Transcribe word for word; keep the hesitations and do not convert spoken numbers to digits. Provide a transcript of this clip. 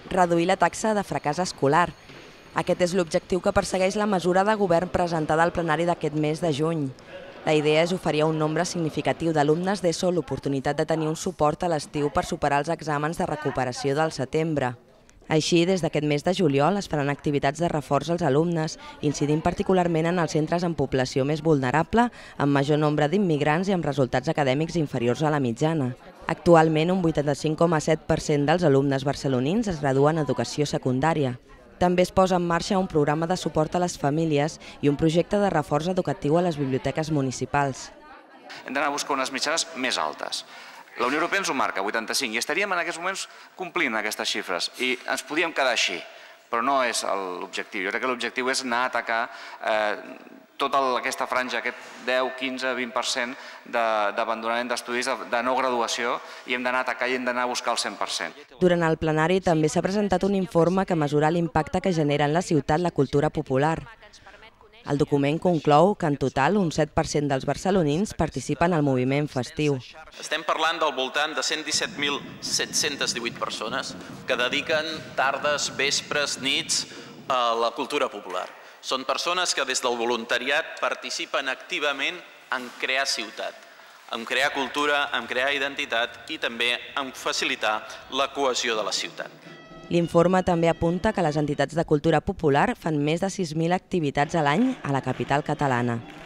reduir la taxa de fracàs escolar. Aquest és l'objectiu que persegueix la mesura de govern presentada al plenari d'aquest mes de juny. La idea és oferir a un nombre significatiu d'alumnes d'ESO l'oportunitat de tenir un suport a l'estiu per superar els exàmens de recuperació del setembre. Així, des d'aquest mes de juliol es faran activitats de reforç als alumnes, incidint particularment en els centres amb població més vulnerable, amb major nombre d'immigrants i amb resultats acadèmics inferiors a la mitjana. Actualment, un vuitanta-cinc coma set per cent dels alumnes barcelonins es graduen en educació secundària. També es posa en marxa un programa de suport a les famílies i un projecte de reforç educatiu a les biblioteques municipals. Hem d'anar a buscar unes mitjanes més altes. La Unió Europea ens ho marca, vuitanta-cinc, i estaríem en aquests moments complint aquestes xifres i ens podíem quedar així, però no és l'objectiu. Jo crec que l'objectiu és anar a atacar tota aquesta franja, aquest deu, quinze, vint per cent d'abandonament d'estudis, de no graduació, i hem d'anar a atacar i hem d'anar a buscar el cent per cent. Durant el plenari també s'ha presentat un informe que mesura l'impacte que genera en la ciutat la cultura popular. El document conclou que en total un set per cent dels barcelonins participen al moviment festiu. Estem parlant del voltant de cent disset mil set-cents divuit persones que dediquen tardes, vespres, nits a la cultura popular. Són persones que des del voluntariat participen activament en crear ciutat, en crear cultura, en crear identitat i també en facilitar la cohesió de la ciutat. L'informe també apunta que les entitats de cultura popular fan més de sis mil activitats a l'any a la capital catalana.